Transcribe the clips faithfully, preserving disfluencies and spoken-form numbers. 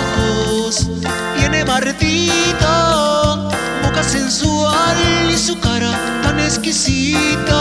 ojos tiene Martita, boca sensual y su cara tan exquisita.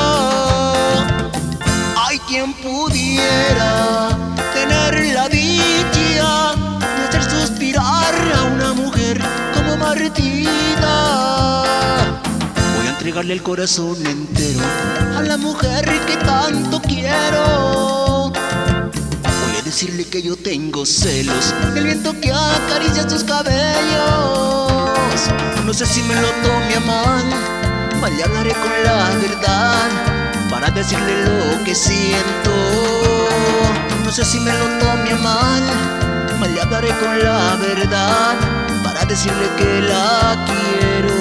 Hay quien pudiera tener la dicha de hacer suspirar a una mujer como Martita. Voy a entregarle el corazón entero a la mujer que tanto quiero. Voy a decirle que yo tengo celos del viento que acaricia sus cabellos. No sé si me lo tome a mal, mal le hablaré con la verdad para decirle lo que siento. No sé si me lo tome a mal, mal le hablaré con la verdad para decirle que la quiero.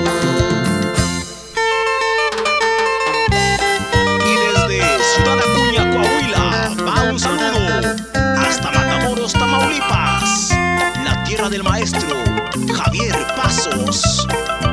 Y desde Ciudad Acuña, Coahuila, va un saludo hasta Matamoros, Tamaulipas, la tierra del maestro Javier Pasos.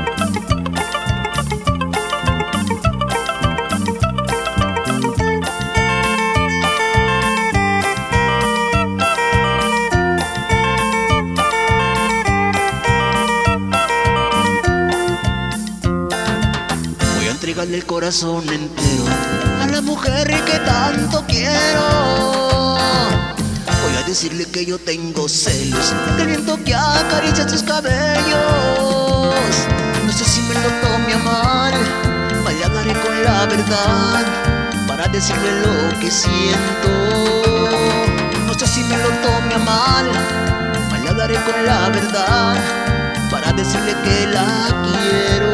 Entregarle el corazón entero a la mujer que tanto quiero. Voy a decirle que yo tengo celos del viento que acaricia sus cabellos. No sé si me lo tome a mal, mal le hablaré con la verdad para decirle lo que siento. No sé si me lo tome a mal, mal le hablaré con la verdad para decirle que la quiero.